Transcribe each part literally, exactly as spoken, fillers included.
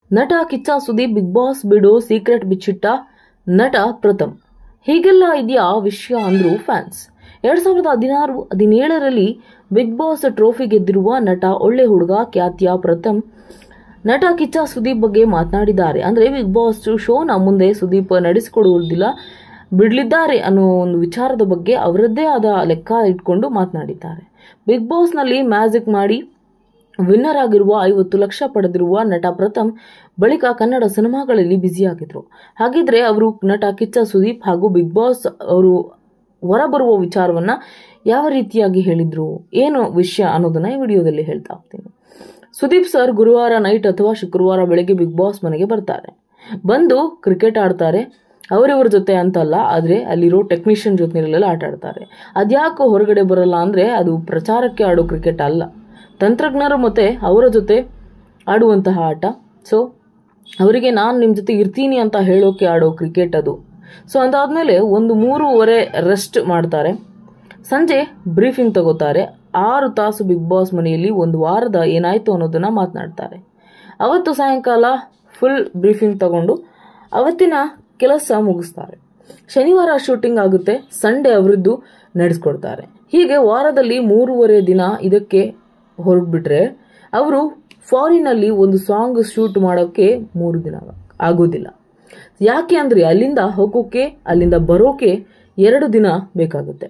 ನಟ Kichcha Sudeep Bigg Boss ಬಿಡು secret ಬಿಚ್ಚಿಟ್ಟ ನಟ ಪ್ರಥಮ್. ಹೀಗೆಲ್ಲ ಇದೆಯಾ ವಿಷಯ ಅಂದ್ರು ಫ್ಯಾನ್ಸ್. ಎರಡ್ ಸಾವಿರದ ಹದಿನಾರು ಹದಿನೇಳರಲ್ಲಿ ಬಿಗ್ ಬಾಸ್ ಟ್ರೋಫಿ ಗೆದ್ದಿರುವ ನಟ ಒಳ್ಳೆ ಹುಡುಗ ಖ್ಯಾತಿಯ ಪ್ರಥಮ್ ನಟ ಕಿಚ್ಚ ಸುದೀಪ್ ಬಗ್ಗೆ ಮಾತನಾಡಿದ್ದಾರೆ. ಅಂದ್ರೆ ಬಿಗ್ ಬಾಸ್ ಶೋನ ಮುಂದೆ ಸುದೀಪ್ ನಡೆಸಿಕೊಡುವುದಿಲ್ಲ ಬಿಡಲಿದ್ದಾರೆ ಅನ್ನೋ ಒಂದು ವಿಚಾರದ ಬಗ್ಗೆ ಅವರದ್ದೇ ಆದ ಲೆಕ್ಕ ಇಟ್ಕೊಂಡು ಮಾತನಾಡಿದ್ದಾರೆ. ಬಿಗ್ ಬಾಸ್ ನಲ್ಲಿ ಮ್ಯಾಜಿಕ್ ಮಾಡಿ ವಿನ್ನರ್ ಆಗಿರುವ ಐವತ್ತು ಲಕ್ಷ ಪಡೆದಿರುವ ನಟ ಪ್ರಥಮ್ ಬಳಿಕ ಕನ್ನಡ ಸಿನಿಮಾಗಳಲ್ಲಿ ಬ್ಯುಸಿಯಾಗಿದ್ರು. ಹಾಗಿದ್ರೆ ಅವರು ನಟ ಕಿಚ್ಚ ಸುದೀಪ್ ಹಾಗೂ ಬಿಗ್ ಬಾಸ್ ಅವರು ಹೊರಬರುವ ವಿಚಾರವನ್ನ ಯಾವ ರೀತಿಯಾಗಿ ಹೇಳಿದ್ರು, ಏನು ವಿಷಯ ಅನ್ನೋದನ್ನ ಈ ವಿಡಿಯೋದಲ್ಲಿ ಹೇಳ್ತಾ ಹೋಗ್ತೀನಿ. ಸುದೀಪ್ ಸರ್ ಗುರುವಾರ ನೈಟ್ ಅಥವಾ ಶುಕ್ರವಾರ ಬೆಳಗ್ಗೆ ಬಿಗ್ ಬಾಸ್ ಮನೆಗೆ ಬರ್ತಾರೆ. ಬಂದು ಕ್ರಿಕೆಟ್ ಆಡ್ತಾರೆ. ಅವರಿವ್ರ ಜೊತೆ ಅಂತಲ್ಲ, ಆದ್ರೆ ಅಲ್ಲಿರೋ ಟೆಕ್ನಿಷಿಯನ್ ಜೊತೆಲೆಲ್ಲ ಆಟ ಆಡ್ತಾರೆ. ಅದ್ಯಾಕೋ ಹೊರಗಡೆ ಬರಲ್ಲ ಅಂದ್ರೆ ಅದು ಪ್ರಚಾರಕ್ಕೆ ಆಡೋ ಕ್ರಿಕೆಟ್ ಅಲ್ಲ, ತಂತ್ರಜ್ಞರು ಮತ್ತೆ ಅವರ ಜೊತೆ ಆಡುವಂತಹ ಆಟ. ಸೊ ಅವರಿಗೆ ನಾನು ನಿಮ್ಮ ಜೊತೆ ಇರ್ತೀನಿ ಅಂತ ಹೇಳೋಕೆ ಆಡೋ ಕ್ರಿಕೆಟ್ ಅದು. ಸೊ ಅದಾದ್ಮೇಲೆ ಒಂದು ಮೂರುವರೆ ರೆಸ್ಟ್ ಮಾಡ್ತಾರೆ. ಸಂಜೆ ಬ್ರೀಫಿಂಗ್ ತಗೋತಾರೆ. ಆರು ತಾಸು ಬಿಗ್ ಬಾಸ್ ಮನೆಯಲ್ಲಿ ಒಂದು ವಾರದ ಏನಾಯ್ತು ಅನ್ನೋದನ್ನ ಮಾತನಾಡ್ತಾರೆ. ಅವತ್ತು ಸಾಯಂಕಾಲ ಫುಲ್ ಬ್ರೀಫಿಂಗ್ ತಗೊಂಡು ಅವತ್ತಿನ ಕೆಲಸ ಮುಗಿಸ್ತಾರೆ. ಶನಿವಾರ ಶೂಟಿಂಗ್ ಆಗುತ್ತೆ, ಸಂಡೇ ಅವರದ್ದು ನಡೆಸ್ಕೊಡ್ತಾರೆ. ಹೀಗೆ ವಾರದಲ್ಲಿ ಮೂರುವರೆ ದಿನ ಇದಕ್ಕೆ ಹೊರಡ್ಬಿಟ್ರೆ ಅವರು ಫಾರಿನ್ ಅಲ್ಲಿ ಒಂದು ಸಾಂಗ್ ಶೂಟ್ ಮಾಡೋಕೆ ಮೂರು ದಿನ ಆಗೋದಿಲ್ಲ. ಯಾಕೆ ಅಂದ್ರೆ ಅಲ್ಲಿಂದ ಹೋಗೋಕೆ ಅಲ್ಲಿಂದ ಬರೋಕೆ ಎರಡು ದಿನ ಬೇಕಾಗುತ್ತೆ.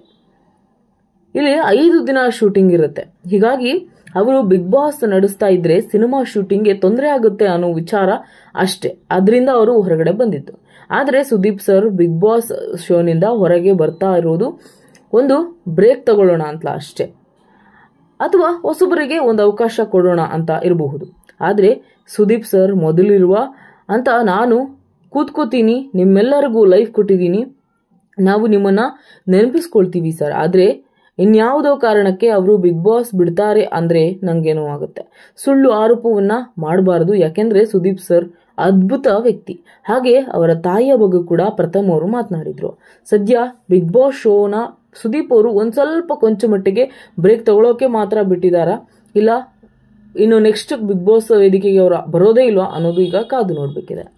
ಇಲ್ಲಿ ಐದು ದಿನ ಶೂಟಿಂಗ್ ಇರುತ್ತೆ. ಹೀಗಾಗಿ ಅವರು ಬಿಗ್ ಬಾಸ್ ನಡೆಸ್ತಾ ಇದ್ರೆ ಸಿನಿಮಾ ಶೂಟಿಂಗ್ಗೆ ತೊಂದರೆ ಆಗುತ್ತೆ ಅನ್ನೋ ವಿಚಾರ ಅಷ್ಟೇ. ಅದರಿಂದ ಅವರು ಹೊರಗಡೆ ಬಂದಿತ್ತು. ಆದ್ರೆ ಸುದೀಪ್ ಸರ್ ಬಿಗ್ ಬಾಸ್ ಶೋನಿಂದ ಹೊರಗೆ ಬರ್ತಾ ಇರೋದು ಒಂದು ಬ್ರೇಕ್ ತಗೊಳ್ಳೋಣ ಅಂತ ಅಷ್ಟೇ, ಅಥವಾ ಹೊಸಬರಿಗೆ ಒಂದು ಅವಕಾಶ ಕೊಡೋಣ ಅಂತ ಇರಬಹುದು. ಆದ್ರೆ ಸುದೀಪ್ ಸರ್ ಮೊದಲಿರುವ ಅಂತ ನಾನು ಕೂತ್ಕೋತೀನಿ, ನಿಮ್ಮೆಲ್ಲರಿಗೂ ಲೈಫ್ ಕೊಟ್ಟಿದ್ದೀನಿ, ನಾವು ನಿಮ್ಮನ್ನ ನೆನಪಿಸ್ಕೊಳ್ತೀವಿ ಸರ್. ಆದ್ರೆ ಇನ್ಯಾವುದೋ ಕಾರಣಕ್ಕೆ ಅವರು ಬಿಗ್ ಬಾಸ್ ಬಿಡ್ತಾರೆ ಅಂದ್ರೆ ನಂಗೇನೋ ಆಗುತ್ತೆ. ಸುಳ್ಳು ಆರೋಪವನ್ನ ಮಾಡಬಾರದು, ಯಾಕೆಂದ್ರೆ ಸುದೀಪ್ ಸರ್ ಅದ್ಭುತ ವ್ಯಕ್ತಿ. ಹಾಗೆ ಅವರ ತಾಯಿಯ ಬಗ್ಗೆ ಕೂಡ ಪ್ರಥಮ್ ಅವರು ಮಾತನಾಡಿದ್ರು. ಸದ್ಯ ಬಿಗ್ ಬಾಸ್ ಶೋನ ಸುದೀಪ್ ಅವರು ಒಂದ್ ಸ್ವಲ್ಪ ಕೊಂಚ ಮಟ್ಟಿಗೆ ಬ್ರೇಕ್ ತಗೊಳ್ಳೋಕೆ ಮಾತ್ರ ಬಿಟ್ಟಿದಾರ, ಇಲ್ಲ ಇನ್ನು ನೆಕ್ಸ್ಟ್ ಬಿಗ್ ಬಾಸ್ ವೇದಿಕೆಗೆ ಅವರ ಬರೋದೇ ಇಲ್ವಾ ಅನ್ನೋದು ಈಗ ಕಾದು ನೋಡ್ಬೇಕಿದೆ.